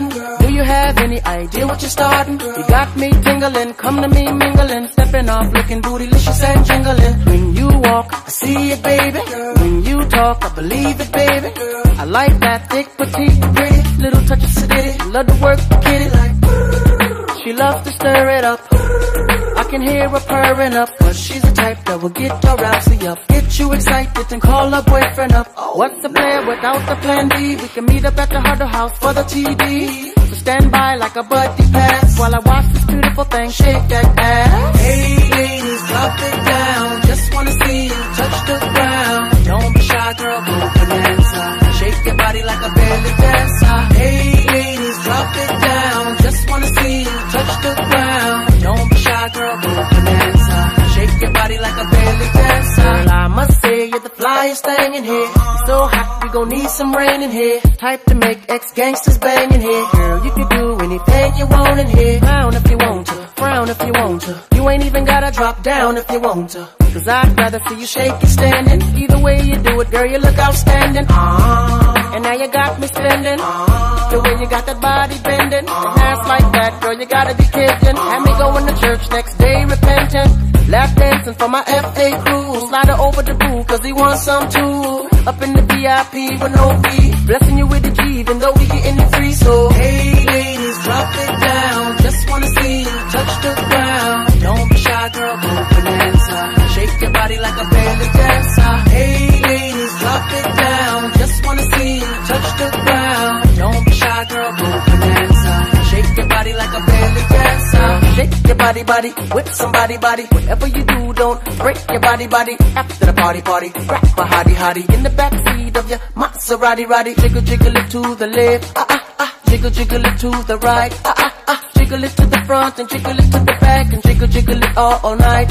starting? Do you have any idea what you're starting? You got me tingling, come to me mingling, stepping off looking bootylicious and jingling. When you walk, I see it, baby. When you talk, I believe it, baby. I like that thick, petite, pretty, little touch of sedity. Love to work the kitty like purrr. She loves to stir it up. I can hear her purring up, cause she's the type that will get arousy up. Get you excited and call her boyfriend up. What's the plan without the plan B? We can meet up at the Huddle House for the TD. So stand by like a buddy pass while I watch this beautiful thing shake that ass. Hey ladies, drop it down. Just wanna see you touch the ground. Don't be shy, girl, go bonanza. Shake your body like a belly dancer. Hey ladies, drop it down. Just wanna see you touch the ground. Don't be shy, girl, go bonanza. Shake your body like a belly dancer. Girl, I must say you're the flyest thing in here. So hot, we gon' need some rain in here. Type to make ex-gangsters bang in here. Girl, you can do anything you want in here. Frown if you want to, frown if you want to. You ain't even gotta drop down if you want to. Cause I'd rather see you shake it standing. Either way you do it, girl, you look outstanding. And now you got me spending. The way you got that body bending. And ass like that, girl, you gotta be kidding. Had me going to church next day repentant. Lap dancing for my FA crew. Slide her over the boo, cause he wants some too. Up in the VIP with no fee. Blessing you with the G, even though we getting it free. So, hey ladies, drop it down. Just wanna see you touch the ground. Don't be shy, girl, go bonanza. Shake your body like a belly dancer. Hey ladies, drop it down. Just wanna see you touch the ground. Don't be shy, girl, go bonanza. Shake your body like a belly dancer. Shake your body, body, with somebody, body. Whatever you do, don't break your body, body. After the party, party, grab a hottie, hottie. In the backseat of your Maserati, roddy. Jiggle, jiggle it to the left, jiggle, jiggle it to the right, jiggle it to the front and jiggle it to the back and jiggle, jiggle it all night,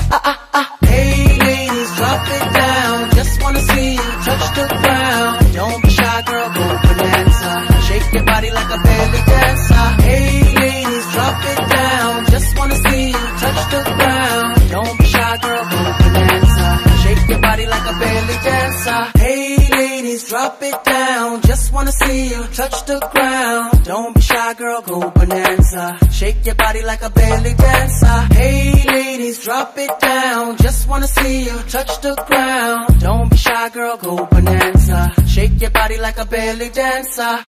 Hey ladies, drop it down. Just wanna see you touch the ground. Don't be shy, girl, go bonanza. Shake your body like a belly dancer. Hey ladies, drop it down. Just wanna see you touch the ground. Don't be shy, girl, go bonanza. Shake your body like a belly dancer. Hey ladies, drop it down. Just wanna see you touch the ground. Don't be shy, girl, go bonanza. Shake your body like a belly dancer. Hey ladies, drop it down. Just wanna see you touch the ground. Don't be shy, girl, go bonanza. Shake your body like a belly dancer.